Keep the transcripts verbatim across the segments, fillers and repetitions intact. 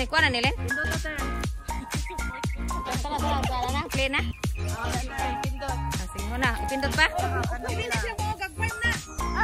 ni kuan ni Len? Pindot na sir. Tara tara tara na, play na. Ah, dali, pindot. Ah, sige mo na, ipindot pa. Dili na siya mo gagwin na.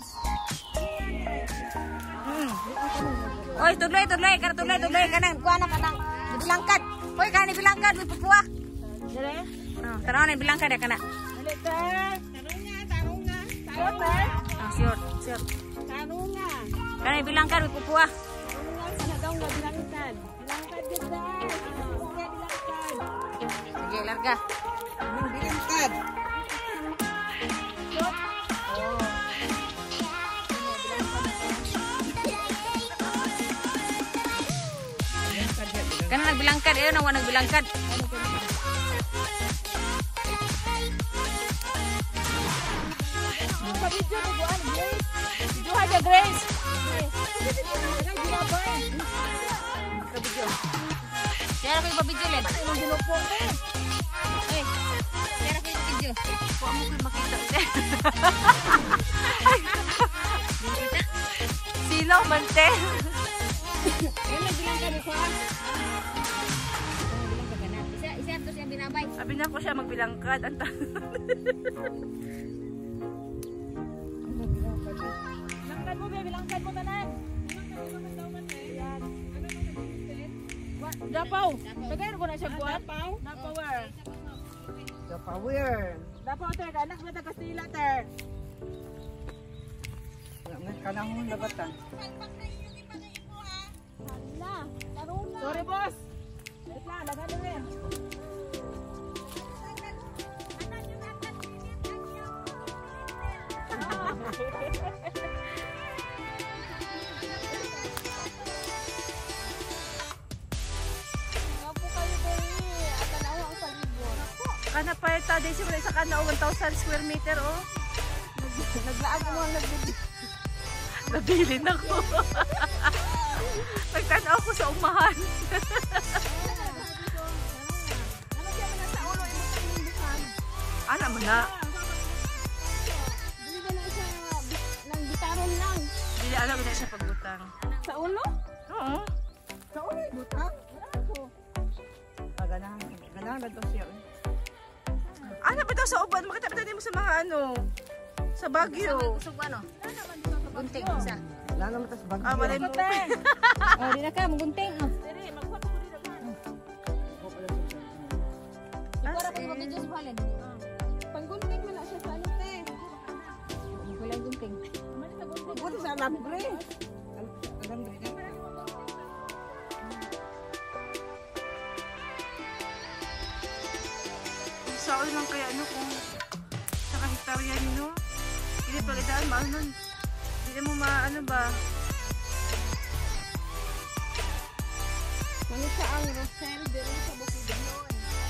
Hmm. Oy, tudloy tudloy, kana tudloy tudloy kanang kuan na kanang bilangkad. Oy, kana bilangkad may pupuwa. Dire. Ah, tara na bilangkad ya kana. Dali sir. Tarong nga, tarong nga. Tarong sir. Ah, sure, sure. Tarong nga. Kana bilangkad may pupuwa. Tarong nga, sana daw nga bilangkad. Bilangkad din sir. Bilangkad. Sige, larga. Bilangkad. Kana nagbilangkad, ayo na wa nagbilangkad. Video mo buwan, Grace. Video aja Grace. Share ko yung video Len. Ang ginupo eh. Oy, share ko yung video. Wa mo kay makita. Silaw man te. Yan nagbilangkad ko ha. Nagbilangkad ka na. Isa isa to siya binabay. Sabi na ko siya magbilangkad. Anta. Bilangkad mo, be. Bilangkad mo tanan. Dapaw. Tagay ko na siya kuan. Dapaw. Dapaw where? Dapaw where? Dapaw ter, anak na taga Kastila ter. Kanahon labatan. Sorry boss. Wait lang, laghan mo rin. Kana pa ita din siya sa kana one thousand square meter oh. Naglaag mo ang nagbili. Nabilin ako. Nagtanaw ko sa umahan. Ano mo na? Dili na siya nang bitaron lang. Dili alam na siya pagbutang. Sa ulo? Oo. Sa ulo butang. Ganahan, ganahan ba to siya? Ano ba ito sa uban? Makita ba mo sa mga ano? Sa Baguio. Kusog ano? Gunting isa. Wala naman tas bagyo. Ah, malay mo. Oh, di na ka magunting. Oh. Dili, magfoto ko dito man. Para ko mag-video sa balin. Panggunting mo na siya sa ano te. Wala gunting. Buti sa alam ko eh. Alam ko eh. Sa ulo lang kaya ano kung sa kahektarya nino. Hindi pag itaan ba nun? Hindi mo maano ba? Ano siya ang Rosel dito sa Bukidnon?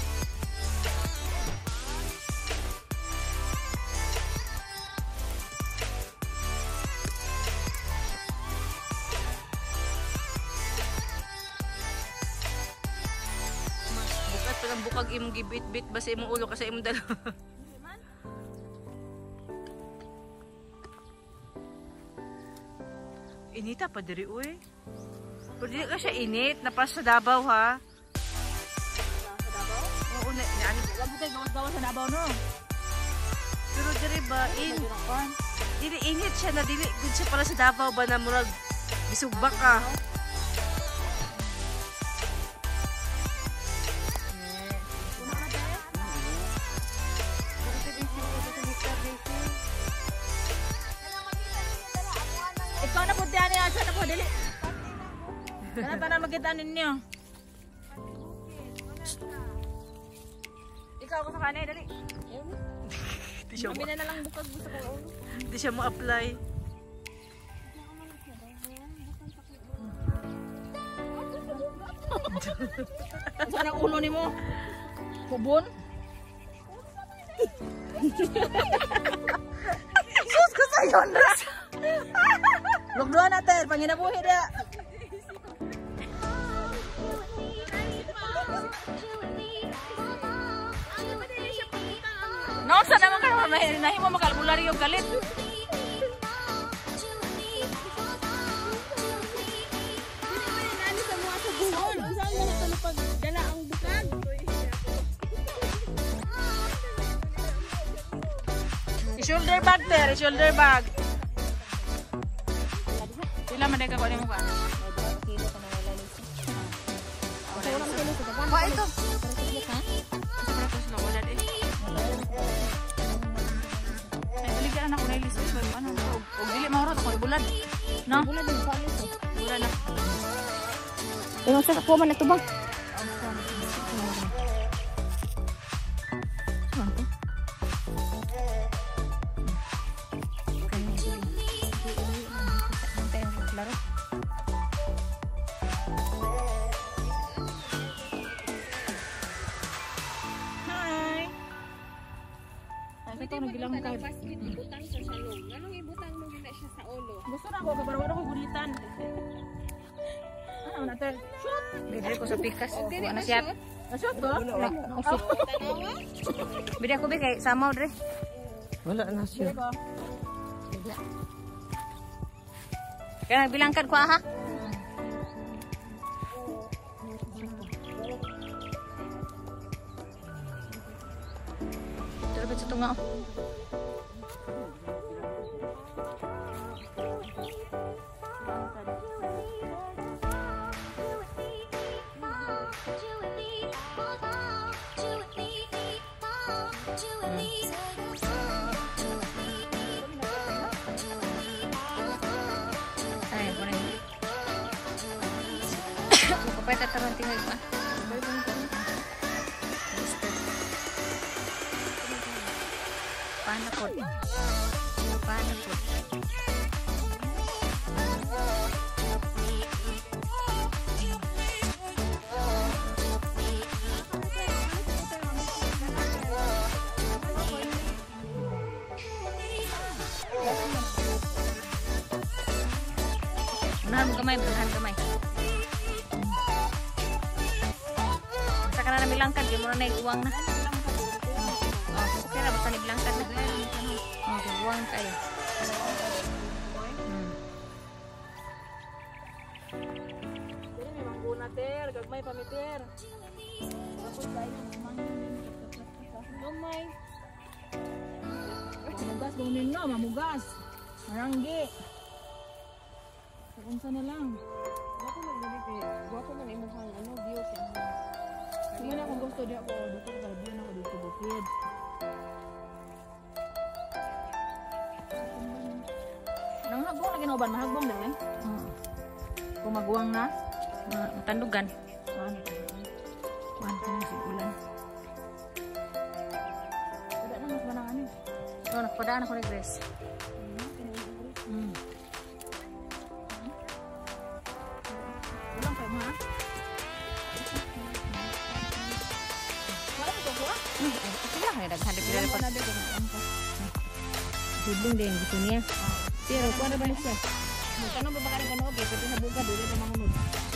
Bukat pa lang bukag imong gibit-bit ba sa imong ulo kasi imong dalawa. Inita pa diri uy. Pero di ka siya init, napas sa Davao ha. Sa Davao? Oo, na, na, ano, Wala mo tayo gawas-gawas sa Davao no? pero diri ba, in, dili init siya na dili, good siya pala sa Davao ba na murag bisugba ka. Ikaw na po diyan niya, sana po dili. Kana tanan magkita ninyo. Ikaw ko sa kanay dali. Di siya mo. Kami na lang bukag gusto ko. Di siya mo apply. Saan ang ulo ni mo? Kubon? Sus ko sa yon. Lugduan natin, panginabuhi dia. No, sa naman ka naman nahimo makalbularyo galit. Nani sa mga sa buhon? Shoulder bag, ter. Shoulder bag. Sila man ka ko ni mo ka. Ba ito. Ako na ilisod ko ano o dili mahurot ako bulad no bulad din bulad na Yung sa ko man ito ba? Ito nagilang ka. Ibutang sa salong. Anong ibutang mo gina siya sa ulo? Gusto na ako kabarwaro ko gulitan. Ano na ter? Shoot. Bidiri ko sa pikas. Kuha na siya. Na-shoot to? Bidiri ako ba kay samaw dre. Wala na siya. Kaya bilangkan ko ha. Terus sa tunga. Ay, boleh. Kapag tatarong tingay pa. Paano po? Paano po? Unahan mo kamay, unahan kamay. Saka na nabilangkan, di mo na naiguwang na. Okay na, basta nabilangkan na. Okay, buwang kayo. Hmm. Dili may mangguna ter, gagmay pa mi ter. Gagmay. Mamugas bumin no, mamugas. Maranggi. Unsa na lang. Ako man gani kay, ako man imong ano views yan. Kung na akong gusto di ako dito sa view na ako dito bukid. Nang hagbong lagi na uban, mahagbong dali. Hmm. Kung maguwang na, Ma- Matandugan. ano to? Kuhan ko na si ulan. Kada na mas manang ano. So, nakapadaan ako ni Grace. Hmm. Ulang kayo mo ha? Wala ko ko? Hmm, eh, ito lang. Naghanap sila na Nabi ko na angka. Hidling din, gusto niya. Pero, kuha na ba na siya? Kanong ba ba ka nang kanood? Pwede sa buga, dili ka mangunod.